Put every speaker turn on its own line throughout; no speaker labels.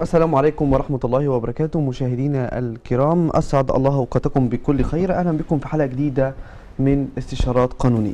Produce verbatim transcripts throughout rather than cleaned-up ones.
السلام عليكم ورحمة الله وبركاته. مشاهدينا الكرام، أسعد الله أوقاتكم بكل خير. أهلا بكم في حلقة جديدة من استشارات قانونية.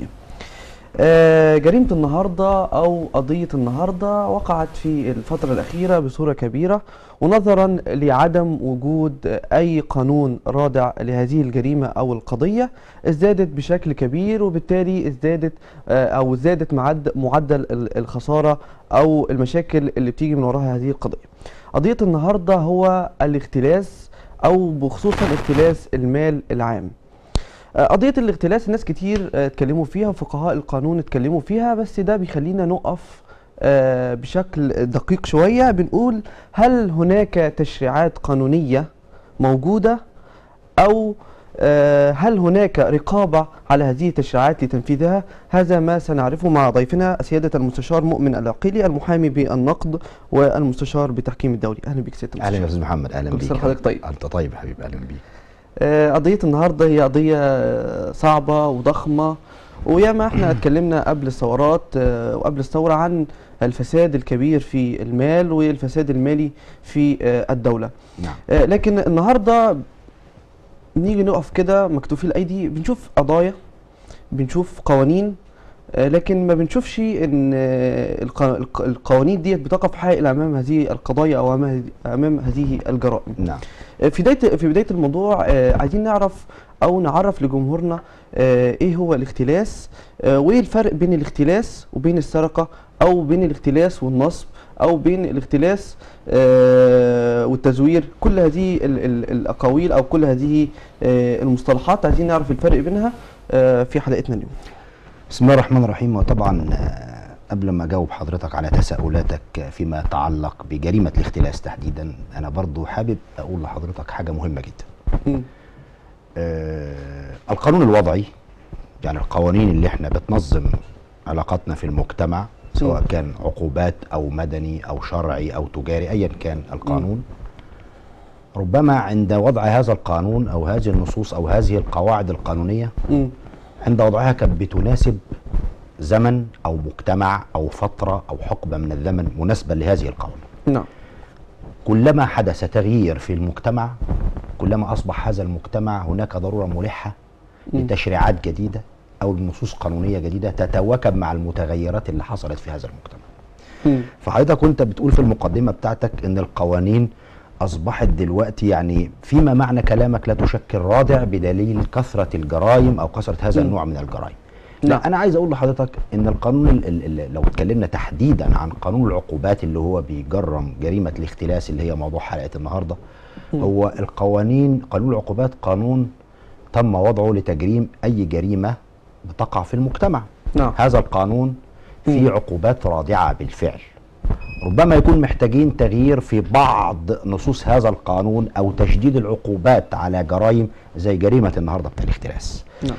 آه جريمة النهاردة أو قضية النهاردة وقعت في الفترة الأخيرة بصورة كبيرة، ونظرا لعدم وجود أي قانون رادع لهذه الجريمة أو القضية ازدادت بشكل كبير، وبالتالي ازدادت آه أو زادت معدل الخسارة أو المشاكل اللي بتيجي من وراها هذه القضية. قضية النهاردة هو الاختلاس، أو بخصوصا اختلاس المال العام. قضية الاختلاس الناس كتير اتكلموا فيها وفقهاء القانون اتكلموا فيها، بس ده بيخلينا نقف بشكل دقيق شوية. بنقول هل هناك تشريعات قانونية موجودة، أو هل هناك رقابة على هذه التشريعات لتنفيذها؟ هذا ما سنعرفه مع ضيفنا سيادة المستشار مؤمن العقيلي، المحامي بالنقد والمستشار بالتحكيم الدولي. أهلا بك سيادة المستشار.
أهلا يا أستاذ محمد. أهلا بك.
كل سنة وحضرتك طيب.
أنت طيب يا حبيبي. أهلا بيك.
قضية النهاردة هي قضية صعبة وضخمة، وياما احنا اتكلمنا قبل الثورات وقبل الثورة عن الفساد الكبير في المال والفساد المالي في الدولة.
نعم.
لكن النهاردة بنيجي نقف كده مكتوفي الأيدي، بنشوف قضايا، بنشوف قوانين، لكن ما بنشوفش ان القوانين ديت بتقف حائل امام هذه القضايا او امام هذه الجرائم.
نعم.
في بدايه في بدايه الموضوع عايزين نعرف او نعرف لجمهورنا ايه هو الاختلاس، وايه الفرق بين الاختلاس وبين السرقه، او بين الاختلاس والنصب، او بين الاختلاس والتزوير. كل هذه الاقاويل او كل هذه المصطلحات عايزين نعرف الفرق بينها في حلقتنا اليوم.
بسم الله الرحمن الرحيم. وطبعا قبل ما اجاوب حضرتك على تساؤلاتك فيما يتعلق بجريمه الاختلاس تحديدا، انا برضو حابب اقول لحضرتك حاجه مهمه جدا. م. آه القانون الوضعي، يعني القوانين اللي احنا بتنظم علاقاتنا في المجتمع، سواء م. كان عقوبات او مدني او شرعي او تجاري، ايا كان القانون، م. ربما عند وضع هذا القانون او هذه النصوص او هذه القواعد القانونيه م. عند وضعها كانت بتناسب زمن او مجتمع او فتره او حقبه من الزمن مناسبه لهذه القوانين.
نعم.
كلما حدث تغيير في المجتمع، كلما اصبح هذا المجتمع هناك ضروره ملحه م. لتشريعات جديده او لنصوص قانونيه جديده تتواكب مع المتغيرات اللي حصلت في هذا المجتمع. م. فحضرتك كنت بتقول في المقدمه بتاعتك ان القوانين أصبحت دلوقتي يعني فيما معنى كلامك لا تشكل رادع بدليل كثرة الجرائم أو كثرة هذا النوع من الجرائم. لا، أنا عايز أقول لحضرتك إن القانون ال ال لو اتكلمنا تحديدا عن قانون العقوبات اللي هو بيجرم جريمة الاختلاس اللي هي موضوع حلقة النهاردة، هو القوانين قانون العقوبات قانون تم وضعه لتجريم أي جريمة بتقع في المجتمع.
نعم.
هذا القانون فيه عقوبات رادعة بالفعل. ربما يكون محتاجين تغيير في بعض نصوص هذا القانون او تشديد العقوبات على جرائم زي جريمه النهارده بتاع الاختلاس.
نعم.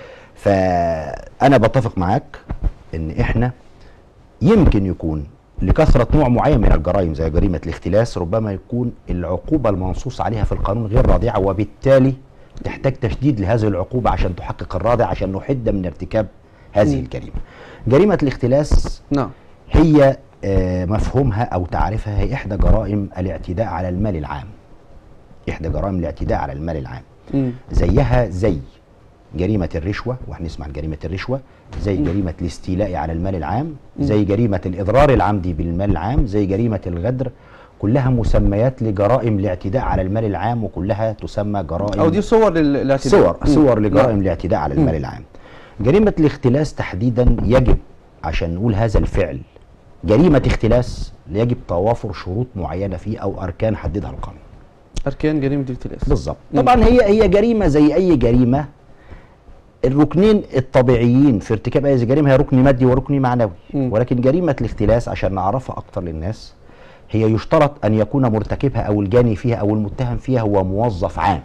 فانا بتفق معاك ان احنا يمكن يكون لكثره نوع معين من الجرائم زي جريمه الاختلاس ربما يكون العقوبه المنصوص عليها في القانون غير رادعه، وبالتالي تحتاج تشديد لهذه العقوبه عشان تحقق الرادع، عشان نحد من ارتكاب هذه م. الجريمه. جريمه الاختلاس
نعم
هي آه مفهومها او تعريفها هي احدى جرائم الاعتداء على المال العام. احدى جرائم الاعتداء على المال العام. م. زيها زي جريمه الرشوه، وهنسمع عن جريمه الرشوه، زي م. جريمه الاستيلاء على المال العام، م. زي جريمه الاضرار العمدي بالمال العام، زي جريمه الغدر. كلها مسميات لجرائم الاعتداء على المال العام، وكلها تسمى جرائم
او دي صور للاعتداء،
صور صور لجرائم الاعتداء على المال م. العام. جريمه الاختلاس تحديدا يجب عشان نقول هذا الفعل جريمة اختلاس يجب توافر شروط معينة فيه أو أركان حددها القانون.
أركان جريمة الاختلاس
بالظبط. طبعا هي هي جريمة زي أي جريمة. الركنين الطبيعيين في ارتكاب أي جريمة هي ركن مادي وركن معنوي، م. ولكن جريمة الاختلاس عشان نعرفها أكتر للناس هي يشترط أن يكون مرتكبها أو الجاني فيها أو المتهم فيها هو موظف عام.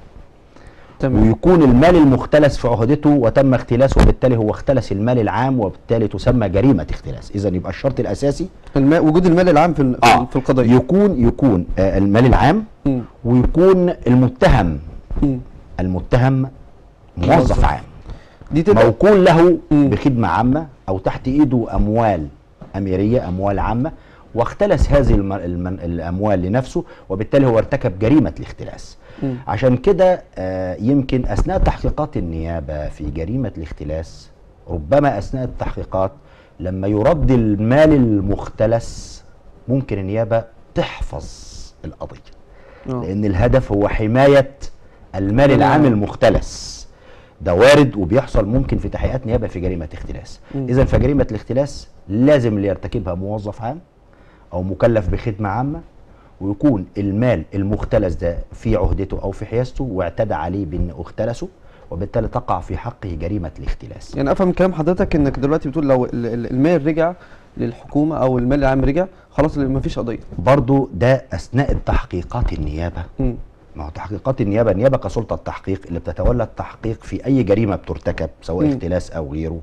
تمام. ويكون المال المختلس في عهدته وتم اختلاسه، وبالتالي هو اختلس المال العام، وبالتالي تسمى جريمة اختلاس. إذا يبقى الشرط الأساسي
الماء وجود المال العام في
آه
في القضية.
يكون يكون آه المال العام، م. ويكون المتهم م. المتهم موظف عام دي موكول له م. بخدمة عامة أو تحت إيده أموال أميرية، أموال عامة، واختلس هذه الم... الم... الاموال لنفسه، وبالتالي هو ارتكب جريمه الاختلاس.
م.
عشان كده آه يمكن اثناء تحقيقات النيابه في جريمه الاختلاس، ربما اثناء التحقيقات لما يرد المال المختلس ممكن النيابه تحفظ القضيه،
أوه.
لان الهدف هو حمايه المال العام المختلس. ده وارد وبيحصل ممكن في تحقيقات نيابه في جريمه اختلاس. اذا فجريمه الاختلاس لازم اللي يرتكبها موظف عام او مكلف بخدمه عامه، ويكون المال المختلس ده في عهدته او في حيازته واعتدى عليه بان اختلسه، وبالتالي تقع في حقه جريمه الاختلاس.
يعني افهم من كلام حضرتك انك دلوقتي بتقول لو ال- ال- المال رجع للحكومه او المال العام رجع خلاص ما فيش قضيه.
برضو ده اثناء التحقيقات النيابه.
م.
ما هو تحقيقات النيابه، النيابه كسلطه التحقيق اللي بتتولى التحقيق في اي جريمه بترتكب سواء
م.
اختلاس او غيره،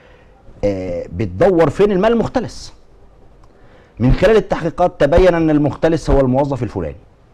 آه بتدور فين المال المختلس. من خلال التحقيقات تبين ان المختلس هو الموظف الفلاني،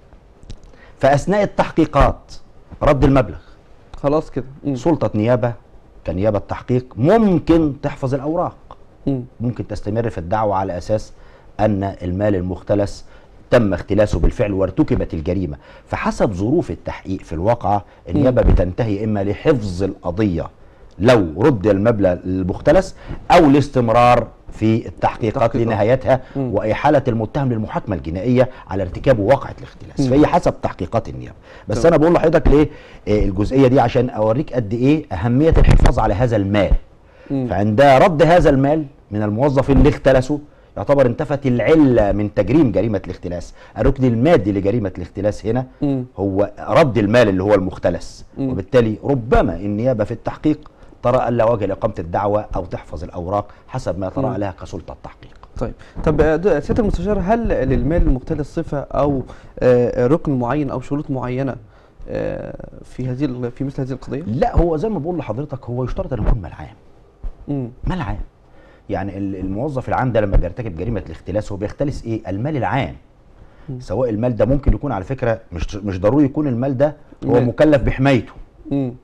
فاثناء التحقيقات رد المبلغ
خلاص كده. م.
سلطه نيابه كنيابه تحقيق ممكن تحفظ الاوراق،
م.
ممكن تستمر في الدعوه على اساس ان المال المختلس تم اختلاسه بالفعل وارتكبت الجريمه. فحسب ظروف التحقيق في الواقعه النيابه بتنتهي اما لحفظ القضيه لو رد المبلغ المختلس، او الاستمرار في التحقيقات
تحقيقات.
لنهايتها
مم.
واحاله المتهم للمحاكمه الجنائيه على ارتكاب واقعه الاختلاس.
مم.
فهي حسب تحقيقات النيابه. بس
طبعا.
انا بقول لحضرتك ليه آه، الجزئيه دي عشان اوريك قد ايه اهميه الحفاظ على هذا المال.
مم.
فعند رد هذا المال من الموظف اللي اختلسه يعتبر انتفت العله من تجريم جريمه الاختلاس. الركن المادي لجريمه الاختلاس هنا
مم.
هو رد المال اللي هو المختلس.
مم.
وبالتالي ربما النيابه في التحقيق ترى الا وجه لاقامه الدعوه او تحفظ الاوراق حسب ما ترى
مم.
لها كسلطه التحقيق.
طيب طب آه، د- سياده المستشار، هل للمال المختلس صفه او آه، ركن معين او شروط معينه آه، في هذه ال- في مثل هذه القضيه؟
لا، هو زي ما بقول لحضرتك هو يشترط ان يكون مال عام.
مم.
مال عام يعني ال- الموظف العام ده لما بيرتكب جريمه الاختلاس هو بيختلس ايه؟ المال العام.
مم.
سواء المال ده ممكن يكون على فكره مش مش ضروري يكون المال ده هو
مال.
مكلف بحمايته،
مم.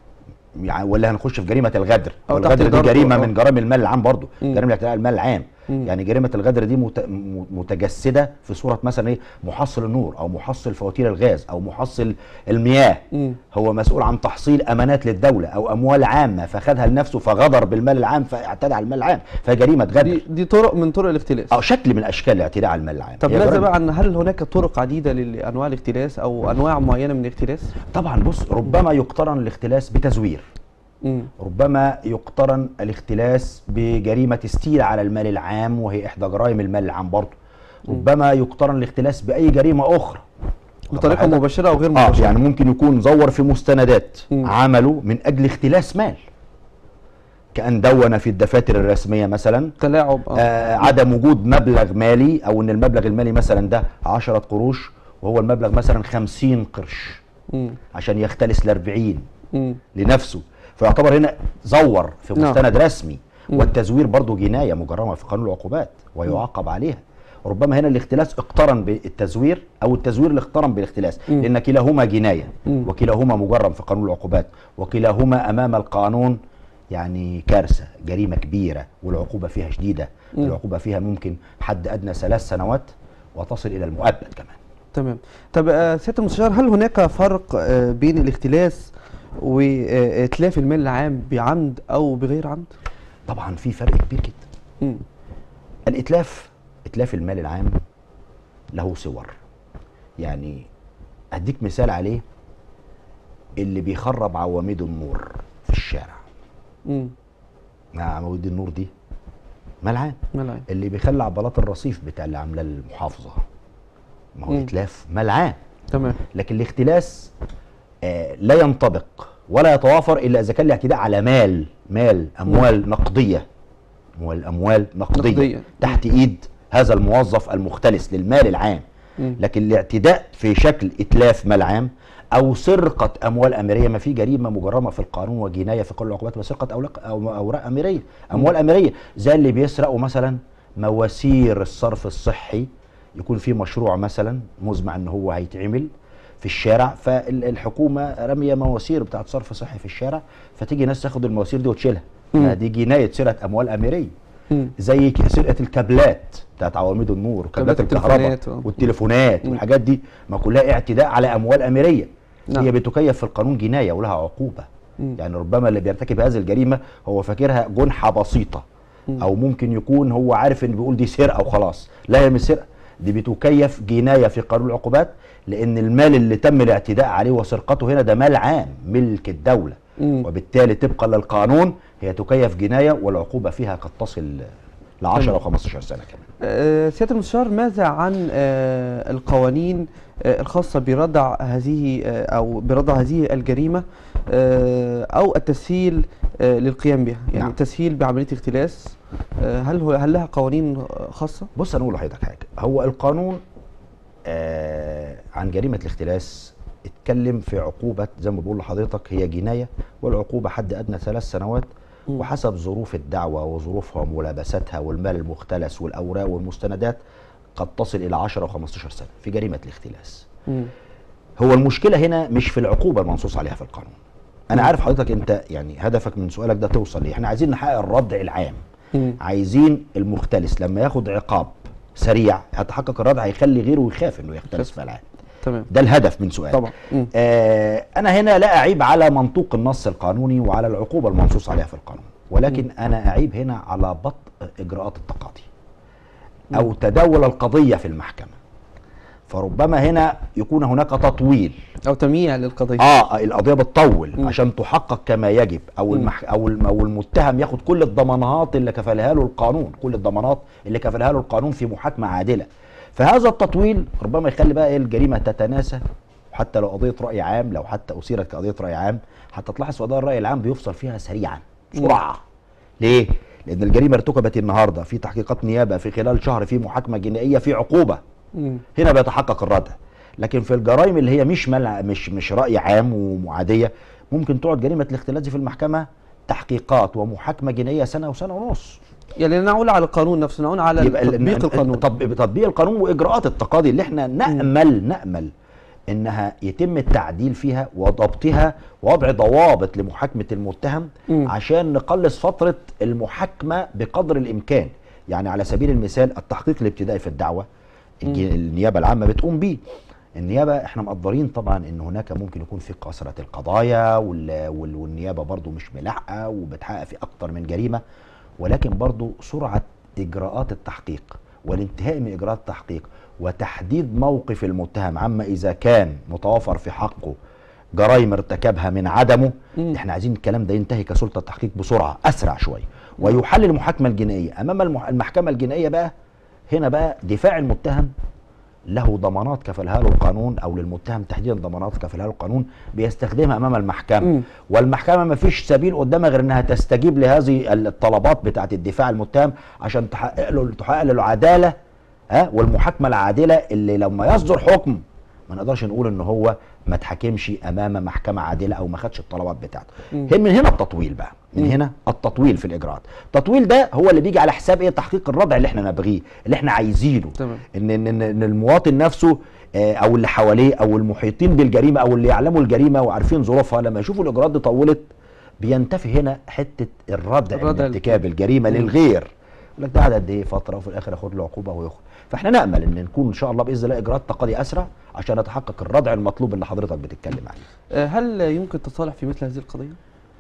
يعني ولا هنخش في جريمه الغدر.
أو تحت
الغدر دي
إدارته،
جريمه
آه.
من جرائم المال العام برضه،
مم.
جريمه الاعتداء على المال العام.
مم.
يعني جريمه الغدر دي مت- م- متجسده في صوره مثلا ايه؟ محصل النور او محصل فواتير الغاز او محصل المياه.
مم.
هو مسؤول عن تحصيل امانات للدوله او اموال عامه فخدها لنفسه فغدر بالمال العام فاعتدى على المال العام، فجريمه غدر.
دي دي طرق من طرق الاختلاس.
او شكل من اشكال الاعتداء على المال العام.
طب
هي
ماذا
جرائم.
بقى عن هل هناك طرق عديده لانواع الاختلاس او انواع معينه من الاختلاس؟
طبعا بص، ربما يقترن الاختلاس بتزوير،
مم.
ربما يقترن الاختلاس بجريمة استيلاء على المال العام وهي إحدى جرائم المال العام برضه، ربما يقترن الاختلاس بأي جريمة أخرى
بطريقه
هذا-
مباشره او غير
آه
مباشره.
يعني ممكن يكون زور في مستندات
مم.
عمله من أجل اختلاس مال، كأن دون في الدفاتر الرسمية مثلا
تلاعب اه,
آه عدم وجود مبلغ مالي، أو إن المبلغ المالي مثلا ده عشرة قروش وهو المبلغ مثلا خمسين قرش
مم.
عشان يختلس لأربعين
مم.
لنفسه، فيعتبر هنا زور في
نعم.
مستند رسمي.
مم.
والتزوير برضه جناية مجرمة في قانون العقوبات ويعاقب عليها. ربما هنا الاختلاس اقترن بالتزوير او التزوير اللي اقترن بالاختلاس،
مم.
لان كلاهما جناية
مم.
وكلاهما مجرم في قانون العقوبات وكلاهما امام القانون يعني كارثة، جريمة كبيرة والعقوبة فيها شديدة.
مم.
العقوبة فيها ممكن حد ادنى ثلاث سنوات وتصل الى المؤبد كمان.
تمام. طب آه، سياده المستشار، هل هناك فرق آه، بين الاختلاس واتلاف المال العام بعمد او بغير عمد؟
طبعا في فرق كبير جدا.
مم.
الاتلاف، اتلاف المال العام له صور. يعني اديك مثال عليه، اللي بيخرب عواميد النور في الشارع،
مم.
مع عواميد النور دي مال عام.
مال عام.
اللي بيخلع بلاط الرصيف بتاع اللي عاملاه المحافظه ما هو
مم.
اتلاف مال عام.
تمام.
لكن الاختلاس آه لا ينطبق ولا يتوافر الا اذا كان الاعتداء على مال مال اموال نقديه، اموال اموال نقديه,
نقدية.
تحت ايد هذا الموظف المختلس للمال العام.
مم.
لكن الاعتداء في شكل اتلاف مال عام او سرقه اموال اميريه، ما في جريمه مجرمه في القانون وجنايه في قانون العقوبات بسرقه اوراق او اوراق اميريه، اموال اميريه، زي اللي بيسرقوا مثلا مواسير الصرف الصحي، يكون في مشروع مثلا مزمع ان هو هيتعمل في الشارع، فالحكومه راميه مواسير بتاعت صرف صحي في الشارع، فتيجي ناس تاخد المواسير دي وتشيلها.
مم.
دي جنايه سرقه اموال اميريه.
مم.
زي ك- سرقه الكابلات بتاعت عواميد النور وكابلات
كابلات
الكهرباء
التليفونات، آه.
والتليفونات
مم.
والحاجات دي، ما كلها اعتداء على اموال اميريه.
نعم.
هي بتكيف في القانون جنايه ولها عقوبه.
مم.
يعني ربما اللي بيرتكب هذه الجريمه هو فاكرها جنحه بسيطه،
مم.
او ممكن يكون هو عارف ان بيقول دي سرقه وخلاص. لا، هي مش سرقه، دي بتكيف جنايه في قانون العقوبات، لان المال اللي تم الاعتداء عليه وسرقته هنا ده مال عام ملك الدوله.
مم.
وبالتالي طبقا للقانون هي تكيف جنايه، والعقوبه فيها قد تصل ل عشرة او خمستاشر سنه كمان.
آه، سيادة المستشار، ماذا عن آه، القوانين آه، الخاصة بردع هذه آه، أو بردع هذه الجريمة آه، أو التسهيل آه، للقيام بها، يعني
نعم.
التسهيل بعملية اختلاس، آه، هل هو هل لها قوانين خاصة؟
بص انا اقول لحضرتك حاجه، هو القانون آه عن جريمه الاختلاس اتكلم في عقوبه زي ما بقول لحضرتك هي جنايه، والعقوبه حد ادنى ثلاث سنوات،
مم.
وحسب ظروف الدعوه وظروفها وملابستها والمال المختلس والاوراق والمستندات قد تصل الى عشرة و خمستاشر سنه في جريمه الاختلاس.
مم.
هو المشكله هنا مش في العقوبه المنصوص عليها في القانون. انا
مم.
عارف حضرتك انت يعني هدفك من سؤالك ده توصل ليه. احنا عايزين نحقق الردع العام.
مم.
عايزين المختلس لما ياخد عقاب سريع هتحقق الردع، هيخلي غيره يخاف انه يختلس في العام.
تمام.
ده الهدف من سؤالك.
طبعا. مم.
آه انا هنا لا اعيب على منطوق النص القانوني وعلى العقوبه المنصوص عليها في القانون، ولكن
مم.
انا اعيب هنا على بطء اجراءات التقاضي او تداول القضيه في المحكمه. فربما هنا يكون هناك تطويل
أو تمييع للقضية.
اه القضيه بتطول
مم.
عشان تحقق كما يجب، او المح... او الم- او المتهم ياخد كل الضمانات اللي كفلها له القانون، كل الضمانات اللي كفلها له القانون في محاكمه عادله. فهذا التطويل ربما يخلي بقى ايه الجريمه تتناسى. حتى لو قضيه راي عام، لو حتى اثيرت كقضيه راي عام، حتى تلاحظ في قضايا الراي العام بيفصل فيها سريعا بسرعه. ليه؟ لان الجريمه ارتكبت النهارده في تحقيقات نيابه، في خلال شهر في محاكمه جنائيه في عقوبه،
مم.
هنا بيتحقق الردع. لكن في الجرائم اللي هي مش ملع مش مش راي عام ومعاديه، ممكن تقعد جريمه الاختلاس دي في المحكمه تحقيقات ومحاكمه جنائيه سنه وسنه ونص.
يعني نعول على القانون نفسه، نعول على
يبقى ال-
تطبيق
ال-
القانون.
تطبيق تطبيق القانون واجراءات التقاضي اللي احنا نامل نامل انها يتم التعديل فيها وضبطها، ووضع ضوابط لمحاكمه المتهم
مم.
عشان نقلص فتره المحاكمه بقدر الامكان. يعني على سبيل المثال التحقيق الابتدائي في الدعوه الج- النيابه العامه بتقوم بيه. النيابه احنا مقدرين طبعا ان هناك ممكن يكون في كثره القضايا وال- وال- والنيابه برضو مش ملاحقه وبتحقق في اكتر من جريمه، ولكن برضو سرعه اجراءات التحقيق والانتهاء من اجراءات التحقيق وتحديد موقف المتهم عما اذا كان متوافر في حقه جرائم ارتكبها من عدمه.
مم.
احنا عايزين الكلام ده ينتهي كسلطه تحقيق بسرعه اسرع شويه، ويحل المحاكمه الجنائيه امام المح- المحكمه الجنائيه. بقى هنا بقى دفاع المتهم له ضمانات كفلها له القانون، او للمتهم تحديدا ضمانات كفلها له القانون بيستخدمها امام المحكمه.
مم.
والمحكمه ما فيش سبيل قدامها غير انها تستجيب لهذه الطلبات بتاعه الدفاع المتهم عشان تحقق له تحقق له العداله، ها، والمحاكمه العادله اللي لما يصدر حكم ما نقدرش نقول ان هو ما اتحكمش امام محكمه عادله او ما خدش الطلبات بتاعته.
مم.
من هنا التطويل بقى، من
مم.
هنا التطويل في الاجراءات. التطويل ده هو اللي بيجي على حساب ايه؟ تحقيق الردع اللي احنا نبغيه، اللي احنا عايزينه.
تمام.
ان ان ان إن المواطن نفسه آه، او اللي حواليه او المحيطين بالجريمه او اللي يعلموا الجريمه وعارفين ظروفها لما يشوفوا الاجراءات دي طولت بينتفي هنا حته الردع من
الردع
ارتكاب الجريمه
مم.
للغير. يقول لك ده قعد قد ايه فتره وفي الاخر ياخد له عقوبه ويخرج. فاحنا نامل ان نكون ان شاء الله باذن الله اجراءات تقاضي اسرع عشان نتحقق الردع المطلوب اللي حضرتك بتتكلم عليه.
آه، هل يمكن التصالح في مثل هذه القضية؟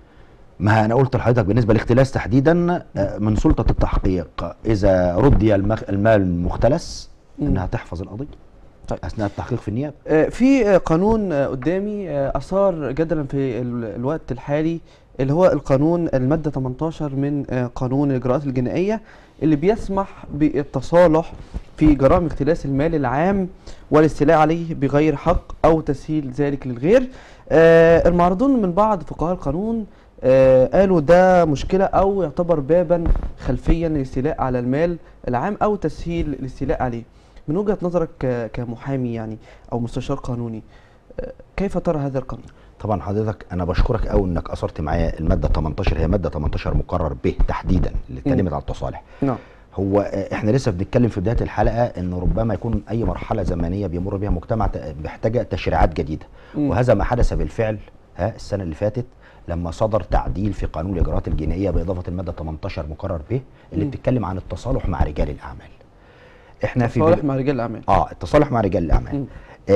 ما انا قلت لحضرتك بالنسبه للاختلاس تحديدا آه، من سلطه التحقيق اذا ردي المخ... المال المختلس
مم.
انها تحفظ القضيه
طيب.
اثناء التحقيق في النيابه.
آه، في آه، قانون آه، قدامي آه، أثار جدلا في ال- الوقت الحالي، اللي هو القانون المادة ثمانية عشر من آه، قانون الإجراءات الجنائية، اللي بيسمح بالتصالح في جرائم اختلاس المال العام والاستيلاء عليه بغير حق أو تسهيل ذلك للغير. آه، المعارضون من بعض فقهاء القانون آه، قالوا ده مشكلة أو يعتبر بابا خلفيا للاستيلاء على المال العام أو تسهيل الاستيلاء عليه. من وجهة نظرك ك- كمحامي يعني أو مستشار قانوني، آه، كيف ترى هذا القانون؟
طبعا حضرتك انا بشكرك قوي انك اثرت معايا الماده ثمانية عشر. هي ماده ثمانية عشر مقرر به تحديدا اللي اتكلمت عن التصالح.
نعم.
هو آه، احنا لسه بنتكلم في بدايه الحلقه ان ربما يكون اي مرحله زمنيه بيمر بها مجتمع ت- محتاجه تشريعات جديده.
مم.
وهذا ما حدث بالفعل ها السنه اللي فاتت لما صدر تعديل في قانون الاجراءات الجنائيه باضافه الماده تمنتاشر مقرر به اللي
مم.
بتتكلم عن التصالح مع رجال الاعمال. احنا في
تصالح
بل...
مع رجال الاعمال.
اه التصالح مع رجال الاعمال.
مم.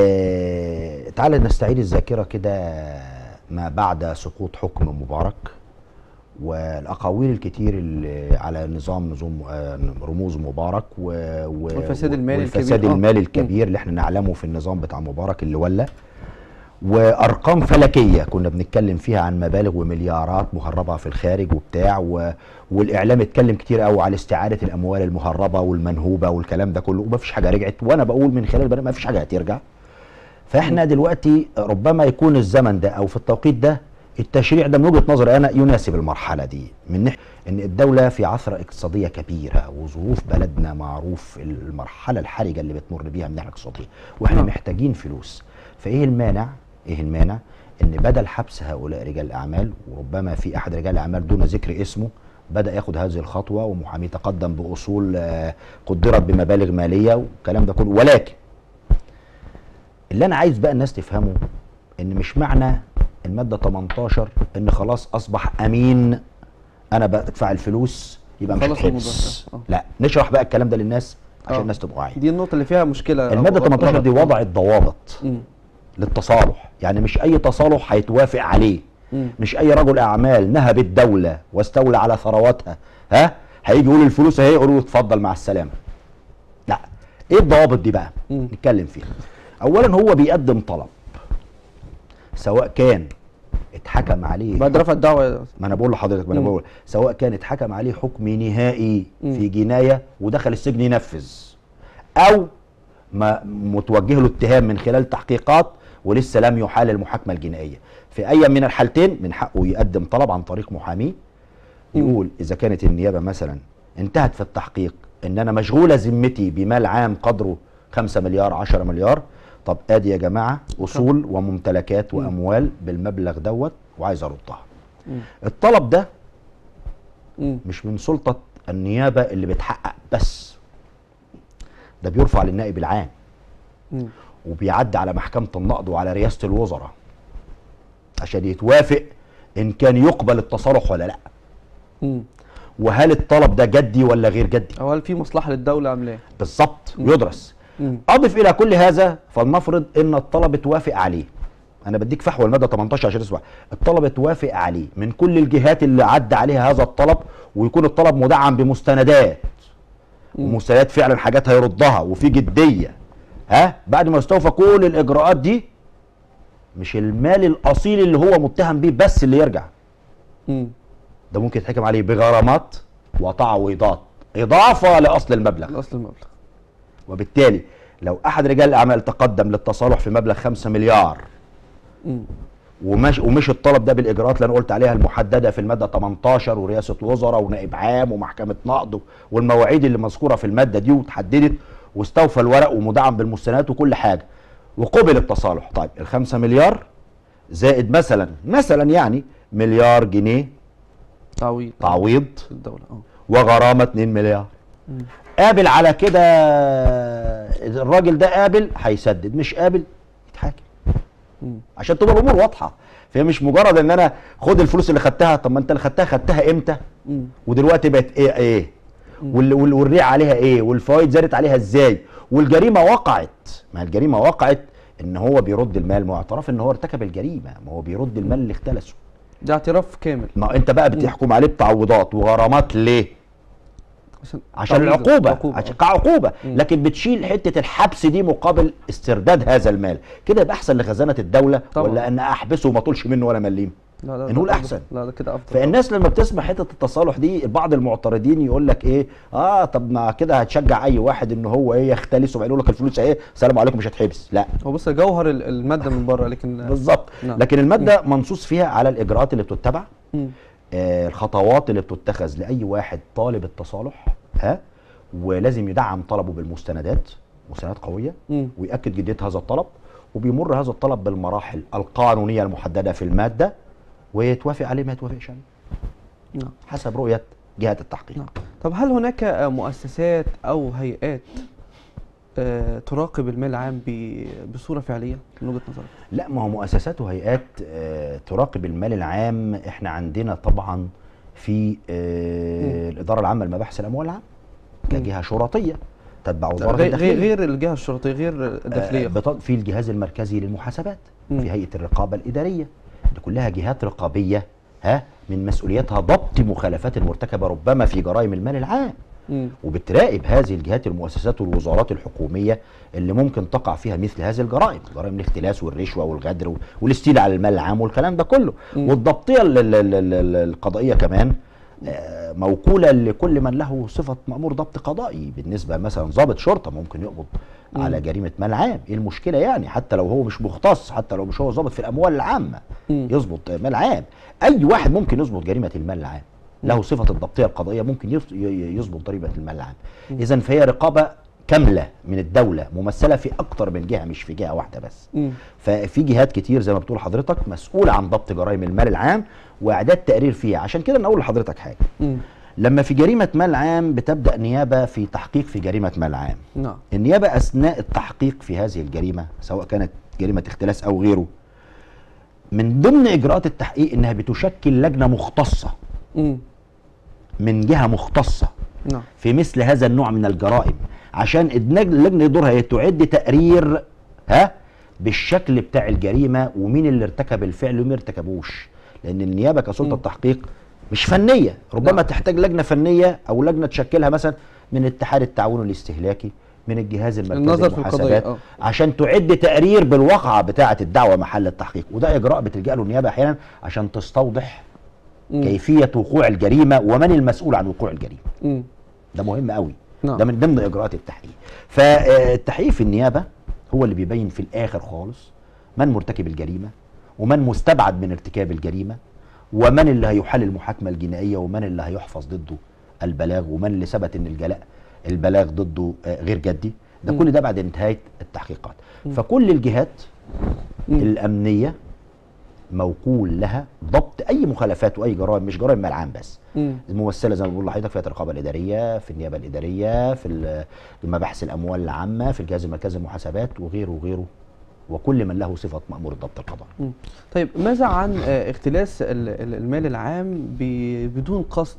آه تعال نستعيد الذاكره كده ما بعد سقوط حكم مبارك والاقاويل الكتير اللي على نظام نظام آه رموز مبارك و... و...
والفساد المالي
والفساد
الكبير.
المالي
آه.
الكبير اللي احنا نعلمه في النظام بتاع مبارك اللي ولى، وارقام فلكيه كنا بنتكلم فيها عن مبالغ ومليارات مهربه في الخارج وبتاع و... والاعلام اتكلم كتير قوي على استعاده الاموال المهربه والمنهوبه والكلام ده كله، ومفيش حاجه رجعت، وانا بقول من خلال البرنامج مفيش حاجه هترجع. فاحنا دلوقتي ربما يكون الزمن ده او في التوقيت ده التشريع ده من وجهه نظري انا يناسب المرحله دي، من ناحيه ان الدوله في عثره اقتصاديه كبيره وظروف بلدنا معروف المرحله الحرجه اللي بتمر بيها من ناحيه اقتصاديه، واحنا محتاجين فلوس. فايه المانع؟ ايه المانع ان بدل حبس هؤلاء رجال الاعمال، وربما في احد رجال الاعمال دون ذكر اسمه بدا ياخد هذه الخطوه ومحامي تقدم باصول قدرت بمبالغ ماليه والكلام ده كله، ولكن اللي انا عايز بقى الناس تفهمه ان مش معنى الماده تمنتاشر ان خلاص اصبح امين انا بدفع الفلوس يبقى مش هتحبس. لا، نشرح بقى الكلام ده للناس عشان أوه. الناس تبقى واعيه.
دي النقطه اللي فيها مشكله.
الماده تمنتاشر دي وضعت ضوابط م. للتصالح، يعني مش اي تصالح هيتوافق عليه. م. مش اي رجل اعمال نهب الدوله واستولى على ثرواتها ها هيجي يقول الفلوس اهي يقولوا اتفضل مع السلامه. لا، ايه الضوابط دي بقى؟ م. نتكلم فيها. اولا هو بيقدم طلب سواء كان اتحكم عليه
بعد رفع الدعوه،
ما انا بقول لحضرتك ما انا بقول سواء كان اتحكم عليه حكم نهائي م. في جنايه ودخل السجن ينفذ، او ما متوجه له اتهام من خلال تحقيقات ولسه لم يحال المحاكمه الجنائيه. في اي من الحالتين من حقه يقدم طلب عن طريق محاميه يقول اذا كانت النيابه مثلا انتهت في التحقيق ان انا مشغوله ذمتي بمال عام قدره خمسة مليار عشرة مليار، طب ادي يا جماعه اصول وممتلكات واموال بالمبلغ دوت وعايز اردها. الطلب ده مش من سلطه النيابه اللي بتحقق بس، ده بيرفع للنائب العام وبيعدي على محكمه النقض وعلى رئاسه الوزراء عشان يتوافق ان كان يقبل التصالح ولا لا، وهل الطلب ده جدي ولا غير جدي،
او هل في مصلحه للدوله عاملاه بالظبط،
ويدرس. اضف الى كل هذا فلنفرض ان الطلب اتوافق عليه، انا بديك فحوى الماده تمنتاشر عشان تسمع، الطلب اتوافق عليه من كل الجهات اللي عدى عليها هذا الطلب، ويكون الطلب مدعم بمستندات ومستندات فعلا حاجات هيردها وفي جديه، ها بعد ما يستوفى كل الاجراءات دي مش المال الاصيل اللي هو متهم بيه بس اللي يرجع، م. ده ممكن يتحكم عليه بغرامات وتعويضات اضافه لاصل المبلغ
لاصل المبلغ.
وبالتالي لو احد رجال الاعمال تقدم للتصالح في مبلغ خمسة مليار م. ومش ومش الطلب ده بالاجراءات اللي انا قلت عليها المحدده في الماده تمنتاشر ورئاسه وزراء ونائب عام ومحكمه نقض والمواعيد اللي مذكوره في الماده دي وتحددت واستوفى الورق ومدعم بالمستندات وكل حاجه وقبل التصالح، طيب الخمسة مليار زائد مثلا مثلا يعني مليار جنيه
تعويض
تعويض
الدوله اه
وغرامه اتنين مليار. م. قابل على كده الراجل ده قابل هيسدد، مش قابل يتحاكم. عشان تبقى الامور واضحه، فهي مش مجرد ان انا خد الفلوس اللي خدتها، طب ما انت اللي خدتها خدتها امتى؟ مم. ودلوقتي بقت ايه ايه؟ والريع عليها ايه؟ والفوائد زادت عليها ازاي؟ والجريمه وقعت، ما الجريمه وقعت ان هو بيرد المال، ما هو اعتراف ان هو ارتكب الجريمه، ما هو بيرد المال اللي اختلسه.
ده اعتراف كامل.
ما انت بقى بتحكم عليه بتعويضات وغرامات ليه؟ عشان, عشان العقوبه، عشان كعقوبه، لكن بتشيل حته الحبس دي مقابل استرداد هذا المال، كده يبقى احسن لخزانه الدوله طبعا. ولا ان احبسه وما طولش منه ولا مليم؟ لا لا نقول احسن.
لا ده كده افضل.
فالناس لما بتسمع حته التصالح دي بعض المعترضين يقول لك ايه؟ اه طب ما كده هتشجع اي واحد ان هو ايه يختلس ويقول لك الفلوس اهي سلام عليكم مش هتحبس، لا
هو بص جوهر الماده من بره لكن
بالظبط. لكن الماده منصوص فيها على الاجراءات اللي بتتبع، آه الخطوات اللي بتتخذ لاي واحد طالب التصالح، ها ولازم يدعم طلبه بالمستندات، مستندات قويه م. ويأكد جديه هذا الطلب، وبيمر هذا الطلب بالمراحل القانونيه المحدده في الماده ويتوافق عليه ما يتوافقش عليه. نعم. حسب رؤيه جهات التحقيق. نعم.
طب هل هناك مؤسسات او هيئات آه تراقب المال العام ب- بصوره فعليه من وجهه نظرك؟
لا، ما هو مؤسسات وهيئات آه، تراقب المال العام. احنا عندنا طبعا في
مم.
آه، الاداره العامه لمباحث الاموال العامه
مم.
كجهه شرطيه تتبع
لا،
وزاره
غير غير
الداخليه.
غير الجهه الشرطيه، غير
آه،
الداخليه.
بط- في الجهاز المركزي للمحاسبات،
مم.
في هيئه الرقابه الاداريه. دي كلها جهات رقابيه، ها، من مسؤوليتها ضبط مخالفات المرتكبه ربما في جرائم المال العام،
مم.
وبتراقب هذه الجهات المؤسسات والوزارات الحكوميه اللي ممكن تقع فيها مثل هذه الجرائم، جرائم الاختلاس والرشوه والغدر وال- والاستيلاء على المال العام والكلام ده كله.
مم.
والضبطيه ال- ال- ال- ال- القضائيه كمان آه، موكوله لكل من له صفه مأمور ضبط قضائي. بالنسبه مثلا ضابط شرطه ممكن يقبض
مم.
على جريمه مال عام، ايه المشكله يعني؟ حتى لو هو مش مختص، حتى لو مش هو ضابط في الاموال العامه
مم.
يظبط مال عام. اي واحد ممكن يظبط جريمه المال العام، له صفه الضبطيه القضائيه ممكن يص- ي- يظبط ضريبه المال العام. اذا فهي رقابه كامله من الدوله ممثله في اكتر من جهه، مش في جهه واحده بس.
مم.
ففي جهات كتير زي ما بتقول حضرتك مسؤوله عن ضبط جرائم المال العام واعداد تقرير فيها. عشان كده انا اقول لحضرتك حاجه،
مم.
لما في جريمه مال عام بتبدا نيابه في تحقيق في جريمه مال عام،
نعم.
النيابه اثناء التحقيق في هذه الجريمه سواء كانت جريمه اختلاس او غيره، من ضمن اجراءات التحقيق انها بتشكل لجنه مختصه
مم.
من جهه مختصه
نعم.
في مثل هذا النوع من الجرائم، عشان النج- اللجنه دورها هي تعد تقرير، ها، بالشكل بتاع الجريمه ومين اللي ارتكب الفعل ومين ما ارتكبوش. لان النيابه كسلطه
مم.
تحقيق مش فنيه، ربما
نعم.
تحتاج لجنه فنيه او لجنه تشكلها مثلا من اتحاد التعاون الاستهلاكي، من الجهاز المركزي
النظر في
للمحاسبات،
القضية، آه.
عشان تعد تقرير بالواقعه بتاعه الدعوه محل التحقيق. وده اجراء بتلجا له النيابه احيانا عشان تستوضح
مم.
كيفيه وقوع الجريمه ومن المسؤول عن وقوع الجريمه.
مم.
ده مهم قوي.
نعم.
ده من ضمن اجراءات التحقيق. فالتحقيق في النيابه هو اللي بيبين في الاخر خالص من مرتكب الجريمه ومن مستبعد من ارتكاب الجريمه ومن اللي هيحل المحاكمه الجنائيه ومن اللي هيحفظ ضده البلاغ ومن اللي ثبت ان الجلاء البلاغ ضده آه، غير جدي. ده
مم.
كل ده بعد انتهاء التحقيقات. فكل الجهات
مم.
الامنيه موكول لها ضبط اي مخالفات واي جرائم، مش جرائم مال عام بس،
مم.
الممثله زي ما بقول لحضرتك في الرقابه الاداريه، في النيابه الاداريه، في ال- في مباحث الاموال العامه، في الجهاز المركزي للمحاسبات وغيره وغيره، وكل من له صفه مامور الضبط القضائي.
مم. طيب ماذا عن آه، اختلاس ال- ال- المال العام ب- بدون قصد،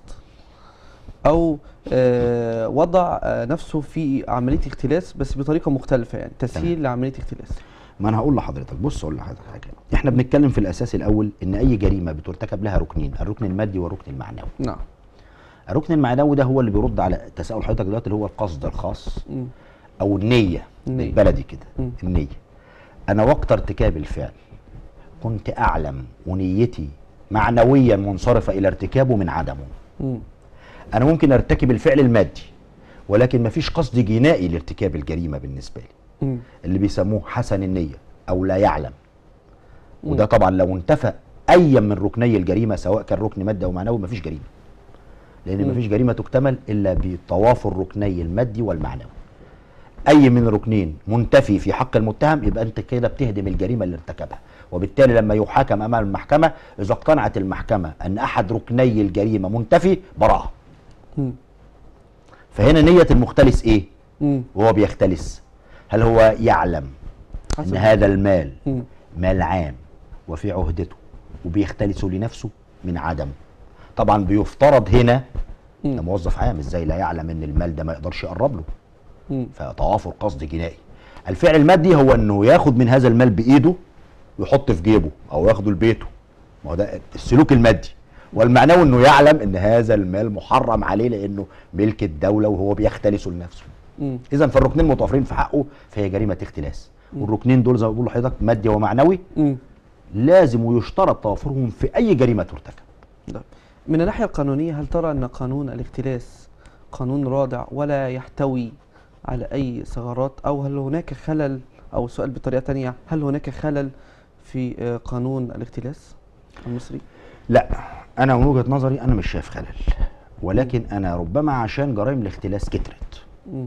او آه، وضع آه، نفسه في عمليه اختلاس بس بطريقه مختلفه، يعني تسهيل لعمليه اختلاس؟
ما انا هقول لحضرتك، بص اقول لحضرتك حاجه، احنا بنتكلم في الاساس الاول ان اي جريمه بترتكب لها ركنين، الركن المادي والركن المعنوي.
نعم.
الركن المعنوي ده هو اللي بيرد على تساؤل حضرتك دلوقتي، اللي هو القصد الخاص
مم.
او النيه،
النية.
البلدي كده،
مم.
النيه. انا وقت ارتكاب الفعل كنت اعلم ونيتي معنويا منصرفه الى ارتكابه من عدمه.
مم.
انا ممكن ارتكب الفعل المادي ولكن مفيش قصد جنائي لارتكاب الجريمه بالنسبه لي،
مم.
اللي بيسموه حسن النيه او لا يعلم.
مم.
وده طبعا لو انتفى اي من ركني الجريمه سواء كان ركن مادي او معنوي مفيش جريمه، لان
مم.
مفيش جريمه تكتمل الا بتوافر ركني المادي والمعنوي. اي من ركنين منتفي في حق المتهم يبقى انت كده بتهدم الجريمه اللي ارتكبها، وبالتالي لما يحاكم امام المحكمه اذا اقتنعت المحكمه ان احد ركني الجريمه منتفي براءه.
مم.
فهنا نيه المختلس ايه
مم.
وهو بيختلس؟ هل هو يعلم ان
حسب.
هذا المال
مم.
مال عام وفي عهدته وبيختلسه لنفسه من عدمه؟ طبعا بيفترض هنا
مم.
ده موظف عام، ازاي لا يعلم ان المال ده ما يقدرش يقرب له؟
مم.
فتوافر قصد جنائي. الفعل المادي هو انه ياخد من هذا المال بايده ويحط في جيبه او ياخده لبيته، ما هو ده السلوك المادي. والمعنوي انه يعلم ان هذا المال محرم عليه لانه ملك الدوله وهو بيختلسه لنفسه.
مم.
اذا فالركنين متوافرين في حقه فهي جريمه اختلاس. والركنين دول زي ما بقول لحضرتك مادي ومعنوي
مم.
لازم ويشترط توافرهم في اي جريمه ترتكب.
طيب. من الناحيه القانونيه، هل ترى ان قانون الاختلاس قانون رادع ولا يحتوي على اي ثغرات، او هل هناك خلل، او السؤال بطريقه تانية، هل هناك خلل في آه، قانون الاختلاس المصري؟
لا، انا من وجهه نظري انا مش شايف خلل، ولكن انا ربما عشان جرائم الاختلاس كترت
مم.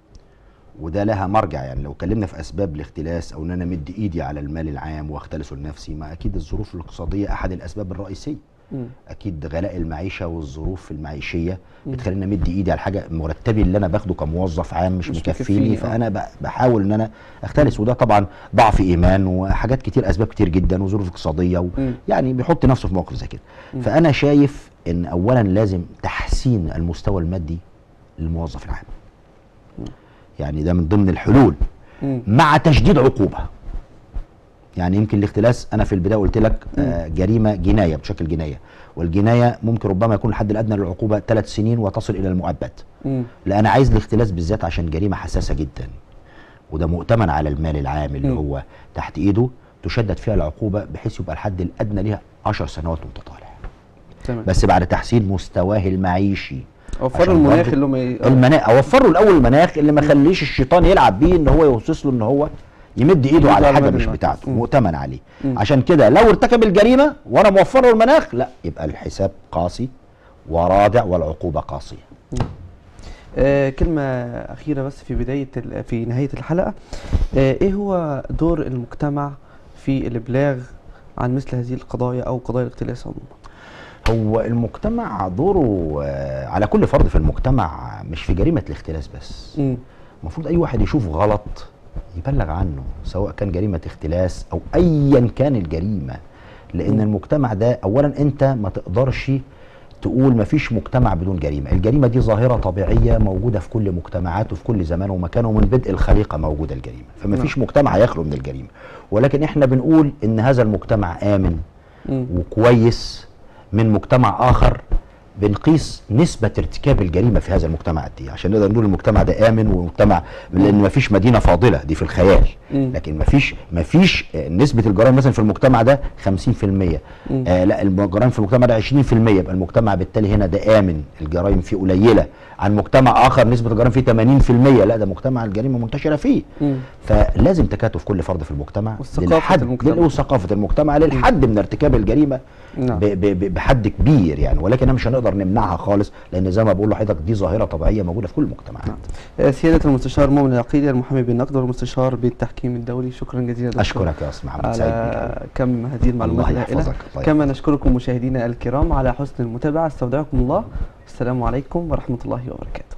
وده لها مرجع. يعني لو اتكلمنا في اسباب الاختلاس او ان انا مد ايدي على المال العام واختلسه لنفسي، ما اكيد الظروف الاقتصاديه احد الاسباب الرئيسيه.
مم.
اكيد غلاء المعيشه والظروف المعيشيه بتخليني امد ايدي على حاجه، مرتبي اللي انا باخده كموظف عام مش,
مش
مكفيني،
مكفيني،
فانا ب- بحاول ان انا اختلس، وده طبعا ضعف ايمان وحاجات كتير، اسباب كتير جدا وظروف اقتصاديه و...
مم.
يعني بيحط نفسه في موقف زي كده.
مم.
فانا شايف ان اولا لازم تحسين المستوى المادي للموظف العام، يعني ده من ضمن الحلول،
مم.
مع تشديد عقوبه. يعني يمكن الاختلاس انا في البدايه قلت لك آه جريمه جنايه بشكل جنايه، والجنايه ممكن ربما يكون الحد الادنى للعقوبه ثلاث سنين وتصل الى المؤبد.
مم.
لا انا عايز الاختلاس بالذات عشان جريمه حساسه جدا، وده مؤتمن على المال العام اللي
مم.
هو تحت ايده، تشدد فيها العقوبه بحيث يبقى الحد الادنى ليها عشر سنوات وانت طالع،
تمام.
بس بعد تحسين مستواه المعيشي.
اوفر
عشان
المناخ
برضه
اللي هم ي-
المناخ، اوفر له الاول المناخ اللي ما خليش الشيطان يلعب بيه، ان هو يوصص له ان هو يمد ايده على
على
حاجه
المال
مش
المعكوس.
بتاعته،
مم.
مؤتمن عليه.
مم.
عشان كده لو ارتكب الجريمه وانا موفر له المناخ، لا يبقى الحساب قاسي ورادع والعقوبه قاسيه.
آه كلمة أخيرة بس في بداية ال- في نهاية الحلقة، آه إيه هو دور المجتمع في الإبلاغ عن مثل هذه القضايا أو قضايا الاختلاس عموما؟
هو المجتمع دوره آه، على كل فرد في المجتمع، مش في جريمه الاختلاس بس.
مم.
المفروض اي واحد يشوف غلط يبلغ عنه، سواء كان جريمه اختلاس او ايا كان الجريمه، لان
مم.
المجتمع ده اولا انت ما تقدرش تقول ما فيش مجتمع بدون جريمه، الجريمه دي ظاهره طبيعيه موجوده في كل مجتمعات وفي كل زمان ومكان، ومن بدء الخليقه موجوده الجريمه، فما فيش مجتمع يخلو من الجريمه. ولكن احنا بنقول ان هذا المجتمع امن
مم.
وكويس من مجتمع اخر، بنقيس نسبة ارتكاب الجريمة في هذا المجتمع دي عشان نقدر نقول المجتمع ده آمن ومجتمع، لأن مفيش مدينة فاضلة دي في الخيال،
مم.
لكن مفيش مفيش آه، نسبة الجرائم مثلا في المجتمع ده خمسين في المية،
مم.
آه لا الجرائم في المجتمع ده عشرين في المية، يبقى المجتمع بالتالي هنا ده آمن، الجرائم فيه قليلة، عن مجتمع آخر نسبة الجرائم فيه ثمانين في المية، لا ده مجتمع الجريمة منتشرة فيه.
مم.
فلازم تكاتف كل فرد في المجتمع
وثقافة
للحد
المجتمع.
وثقافة المجتمع للحد من ارتكاب الجريمة
نعم.
ب- ب- بحد كبير يعني، ولكن احنا مش هنقدر نمنعها خالص، لان زي ما بقول لحضرتك دي ظاهره طبيعيه موجوده في كل المجتمعات.
نعم. آه، سيادة المستشار مؤمن العقيلي، المحامي بالنقد والمستشار بالتحكيم الدولي، شكرا جزيلا دكتور
اشكرك يا استاذ محمد، سعيد بك.
على كم هذه المعلومات
الله
الهائلة.
يحفظك، الله
كما
يحفظك.
نشكركم مشاهدينا الكرام على حسن المتابعة، استودعكم الله، السلام عليكم ورحمة الله وبركاته.